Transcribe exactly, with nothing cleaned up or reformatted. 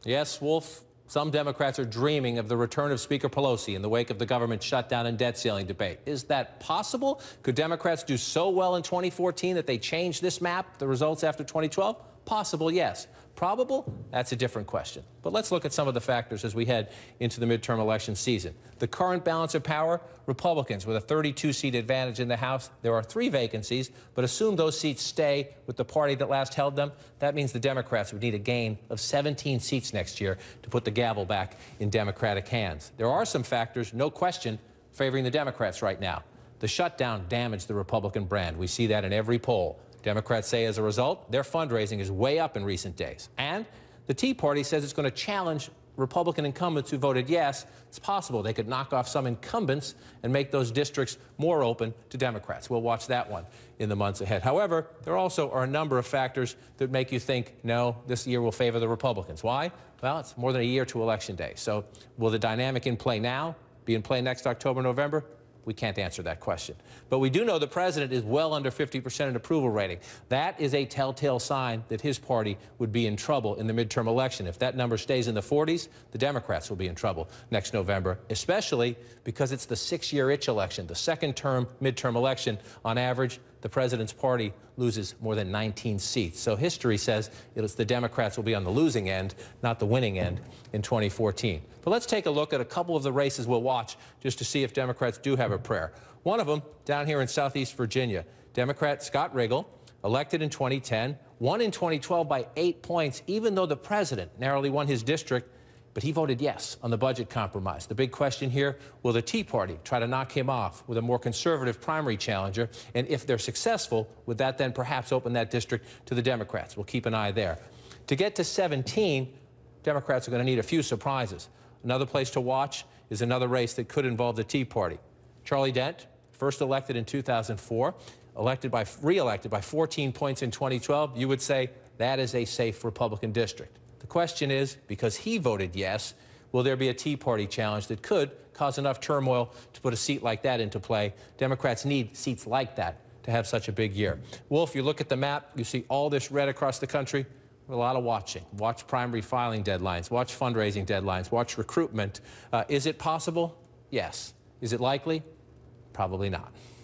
Yes, Wolf, some Democrats are dreaming of the return of Speaker Pelosi in the wake of the government shutdown and debt ceiling debate. Is that possible? Could Democrats do so well in twenty fourteen that they change this map, the results after twenty twelve? Possible, yes. Probable? That's a different question. But let's look at some of the factors as we head into the midterm election season. The current balance of power, Republicans with a thirty-two seat advantage in the House. There are three vacancies, but assume those seats stay with the party that last held them. That means the Democrats would need a gain of seventeen seats next year to put the gavel back in Democratic hands. There are some factors, no question, favoring the Democrats right now. The shutdown damaged the Republican brand. We see that in every poll. Democrats say as a result, their fundraising is way up in recent days. And the Tea Party says it's going to challenge Republican incumbents who voted yes. It's possible they could knock off some incumbents and make those districts more open to Democrats. We'll watch that one in the months ahead. However, there also are a number of factors that make you think, no, this year will favor the Republicans. Why? Well, it's more than a year to Election Day. So will the dynamic in play now be in play next October, November? We can't answer that question. But we do know the president is well under fifty percent in approval rating. That is a telltale sign that his party would be in trouble in the midterm election. If that number stays in the forties, the Democrats will be in trouble next November, especially because it's the six-year itch election, the second term midterm election. On average, the president's party loses more than nineteen seats. So history says it's the Democrats will be on the losing end, not the winning end in twenty fourteen. But let's take a look at a couple of the races we'll watch just to see if Democrats do have a prayer. One of them down here in Southeast Virginia, Democrat Scott Riggle, elected in twenty ten, won in twenty twelve by eight points, even though the president narrowly won his district. But he voted yes on the budget compromise. The big question here, will the Tea Party try to knock him off with a more conservative primary challenger? And if they're successful, would that then perhaps open that district to the Democrats? We'll keep an eye there. To get to seventeen, Democrats are going to need a few surprises. Another place to watch is another race that could involve the Tea Party. Charlie Dent, first elected in two thousand four, elected by, re-elected by fourteen points in twenty twelve. You would say that is a safe Republican district. The question is, because he voted yes, will there be a Tea Party challenge that could cause enough turmoil to put a seat like that into play? Democrats need seats like that to have such a big year. Wolf, you look at the map, you see all this red across the country. A lot of watching. Watch primary filing deadlines. Watch fundraising deadlines. Watch recruitment. Uh, is it possible? Yes. Is it likely? Probably not.